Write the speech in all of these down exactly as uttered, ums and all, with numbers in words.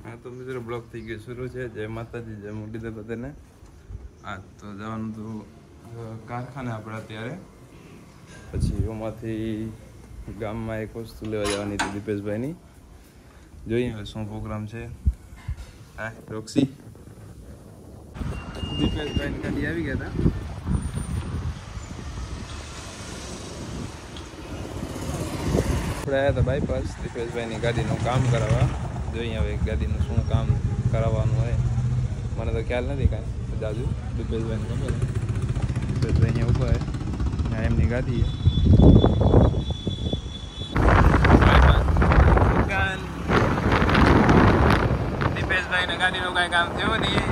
हाँ तो મિત્રો બ્લોગ થઈ ગયો શરૂ છે। જય માતાજી, જય મુરલીધર બધાને। આ તો જવાનું તો કારખાને આપણે અત્યારે, પછી એમાંથી ગામમાં એક વસ્તુ લેવા જવાની હતી દીપેશભાઈની। જોઈએ હવે શું પ્રોગ્રામ છે। હા રોક્સી, દીપેશભાઈની ગાડી આવી ગયા હતા। આપણે આવ્યા હતા બાયપાસ દીપેશભાઈની ગાડીનું કામ કરાવવા। જોઈએ હવે ગાડીનું શું કામ કરાવવાનું હોય, મને તો ખ્યાલ નથી કાંઈ જાજુ। દીપેશભાઈને ખબર, દીપેશભાઈ અહીંયા ઊભા હોય, ત્યાં એમની ગાડી છે। દીપેશભાઈને ગાડીનું કાંઈ કામ થયું નહીં,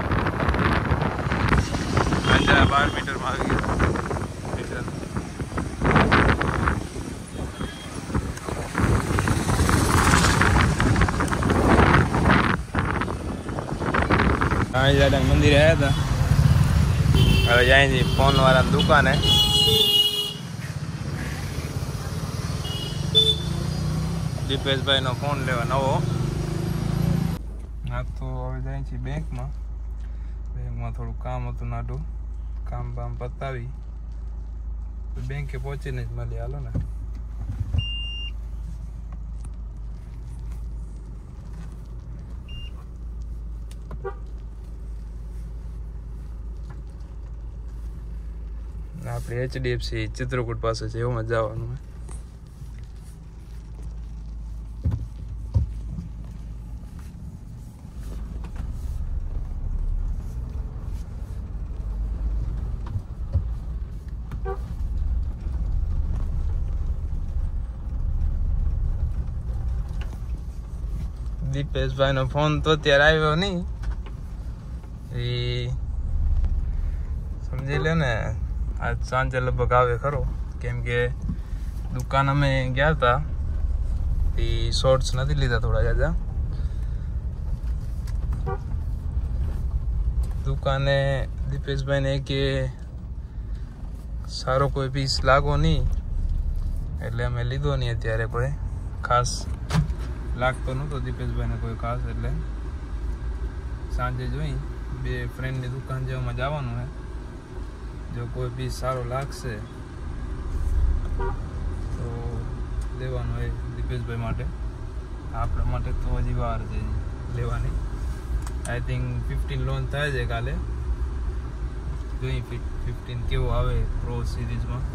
હજાર બાર મીટરમાં આવી ગયું મીટર। અહીં દાદા મંદિરે આવ્યા હતા, હવે અહીંથી ફોન વાળાની દુકાને। દીપેશભાઈનો ફોન લેવા નવો। હા તો હવે જાય છે બેંકમાં। બેંકમાં થોડું કામ હતું નાટું, કામ બામ પતાવી બેંકે પહોંચીને જ મળીએ, હાલો ને। આપણે એચડીએફસી ચિત્રકૂટ પાસે છે, એમાં જવાનું હોય। દીપેશભાઈ નો ફોન તો અત્યારે આવ્યો નહીં, એ સમજી લે ને આજ સાંજે લગભગ આવે ખરો, કેમ કે દુકાન અમે ગયા હતા એ શોર્ટ્સ નથી લીધા થોડા જાજા। દુકાને દીપેશભાઈને કે સારો કોઈ પીસ લાગો નહીં, એટલે અમે લીધો નહીં અત્યારે કોઈ ખાસ લાગતો નહોતો દીપેશભાઈને કોઈ ખાસ, એટલે સાંજે જોઈ બે ફ્રેન્ડની દુકાન જેવામાં જવાનું હોય, જો કોઈ પીસ સારો લાગશે તો લેવાનું હોય દીપેશભાઈ માટે। આપણા માટે તો હજી વાર છે લેવાની, આઈ થિંક ફિફ્ટીન લોન્ચ થાય છે કાલે, જોઈ ફિફ્ટીન કેવો આવે પ્રો સિરીઝમાં।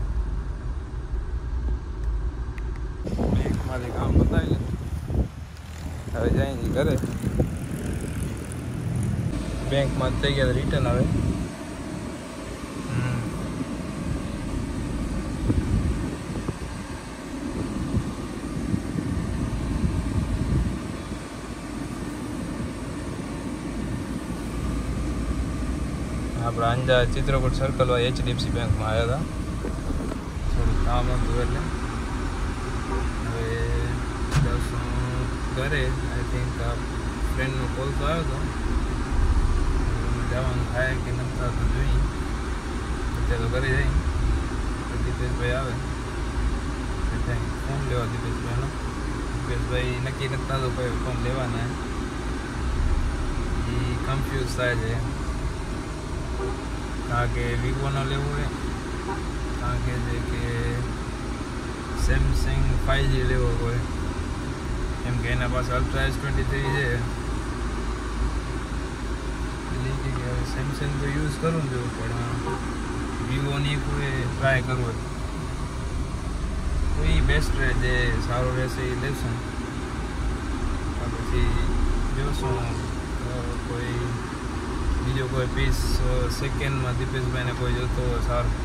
બેંકમાંથી કામ બતાવી લે, હવે જાય ઘરે। બેંકમાં થઈ ગયા રિટર્ન આવે, આપણે અંજા ચિત્રકૂટ સર્કલ હોય એચડીએફસી બેંકમાં આવ્યા હતા, થોડું કામ હતું એટલે હવે બસ ઘરે। આઈ થિંક આ ફ્રેન્ડનો કોલ તો આવ્યો હતો, જવાનું થાય કે નથી થતું જોઈએ, અત્યારે તો ઘરે જઈ દીપેશભાઈ આવે ફોન લેવા દીપેશભાઈનો। દીપેશભાઈ નક્કી નથી થતું ભાઈ ફોન લેવાના, એ કન્ફ્યુઝ થાય છે, કારણ કે વિવોનો લેવો હોય, કારણ કે જે કે સેમસંગ ફાઈવ જી લેવો હોય, કેમ કે એના પાસે અલ્ટ્રા એસ ટ્વેન્ટી થ્રી છે, એટલે કે સેમસંગ તો યુઝ કરું છું, પણ વિવોની કોઈ ટ્રાય કરવો હોય તો એ બેસ્ટ રહે, જે સારો રહેશે એ લેશું। પછી જોશું કોઈ બીજો કોઈ પીસ સેકન્ડમાં દીપેશભાઈને કોઈ જોતો હોય સારું,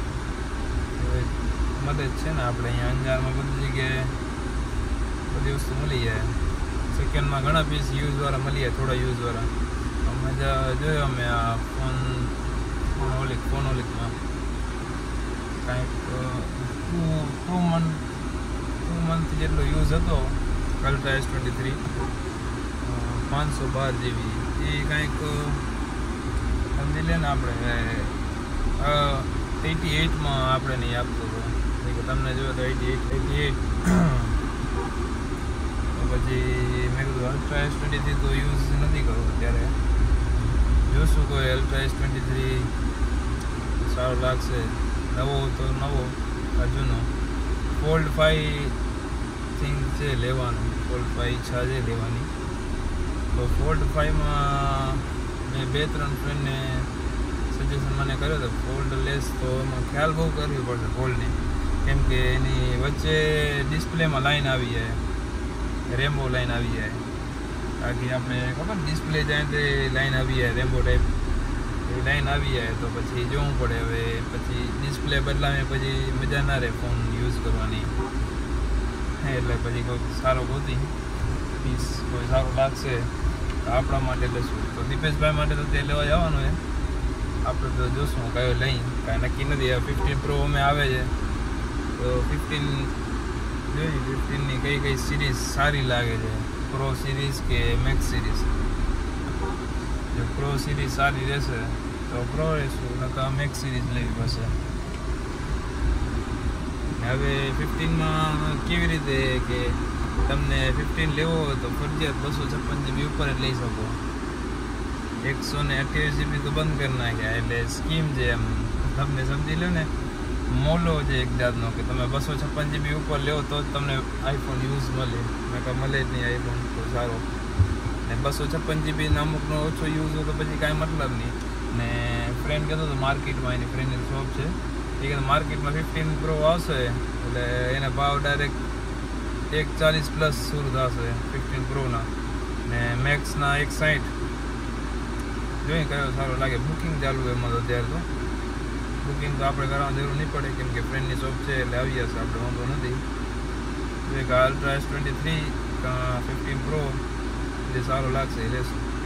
મદદ છે ને આપણે અહીંયા અંજારમાં બધી જગ્યાએ બધી વસ્તુ મળી જાય, સેકન્ડમાં ઘણા પીસ યુઝવાળા મળી જાય, થોડા યુઝવાળા। અમે જોયો અમે આ ફોન ફોનોલિક ફોનોલિકમાં કાંઈક two two month two month જેટલો યુઝ હતો અલ્ટ્રા એસ ટ્વેન્ટી થ્રી, પાંચસો બાર જીબી, એ કાંઈક સમજી લે ને આપણે એટી એઇટમાં આપણે નહીં આપતો હતો, તમને જોયો તો એટી એઇટ એટી એઇટ પછી મેં કીધું અલ્ટ્રા એસ ટ્વેન્ટી થ્રી તો યુઝ નથી કરવો અત્યારે, જોશું કોઈ અલ્ટ્રા એસ ટ્વેન્ટી થ્રી સારો લાગશે. નવો તો નવો, હજુનો ફોલ્ડ ફાઈવ થિંક છે લેવાનું, ફોલ્ડ ફાઈવ ઈચ્છા છે લેવાની. તો ફોલ્ડ ફાઈવમાં મેં બે ત્રણ ફ્રેન્ડને સજેશન મને કર્યો હતો ફોલ્ડ લેસ, તો એમાં ખ્યાલ બહુ કરવી પડશે ફોલ્ડની, કેમ કે એની વચ્ચે ડિસ્પ્લેમાં લાઈન આવી જાય, રેમ્બો લાઈન આવી જાય. બાકી આપણે ખબર ડિસ્પ્લે જાય તે લાઈન આવી જાય રેમ્બો ટાઈપ, એ લાઈન આવી જાય તો પછી જોવું પડે. હવે પછી ડિસ્પ્લે બદલાવે પછી મજા ના રહે ફોન યુઝ કરવાની, એટલે પછી કોઈ સારો ગોતી પીસ કોઈ સારો લાગશે તો આપણા માટે લેશું. તો દીપેશભાઈ માટે તો તે લેવા જવાનું છે, આપણે તો જોશું કયો લઈ, કાંઈ નક્કી નથી. ફિફ્ટીન પ્રો અમે આવે છે તો ફિફ્ટીન જોઈએ, ફિફ્ટીનની કઈ કઈ સિરીઝ સારી લાગે છે, પ્રો સિરીઝ કે મેક્સ સિરીઝ. જો પ્રો સિરીઝ સારી રહેશે તો પ્રો લેશું, નકર મેક્સ સિરીઝ લેવી પડશે. હવે ફિફ્ટીનમાં કેવી રીતે કે તમને ફિફ્ટીન લેવો હોય તો ફરજિયાત બસો છપ્પન જીબી ઉપર જ લઈ શકો, એકસો ને અઠ્યાવીસ જીબી તો બંધ કરી નાખ્યા. એટલે સ્કીમ છે એમ, તમને સમજી લો ને, મોલો છે એક જાતનો કે તમે બસો છપ્પન જીબી ઉપર લેવો તો જ તમને આઈફોન યુઝ મળે, મેં કહે મળે જ નહીં આઈફોન તો સારો. ને બસો છપ્પન જીબી અમુકનો ઓછો યુઝ હોય તો પછી કાંઈ મતલબ નહીં. ને ફ્રેન્ડ કહેતો હતો માર્કેટમાં એની ફ્રેન્ડની શોપ છે, એ કહેતો માર્કેટમાં ફિફ્ટીન પ્રો આવશે એટલે એના ભાવ ડાયરેક્ટ એક ચાલીસ પ્લસ શરૂ થશે ફિફ્ટીન પ્રોના, ને મેક્સના એક સાઠ. જોઈ કયો સારો લાગે. બુકિંગ ચાલુ એમાં તો અત્યારે તો બુકિંગ તો આપણે કરવાની જરૂર નહીં પડે, કેમ કે ફ્રેન્ડની શોપ છે એટલે આવી જશે, આપણે વાંધો નથી. એક ultra S twenty three fifteen pro જે સારો લાગશે એ લેશું.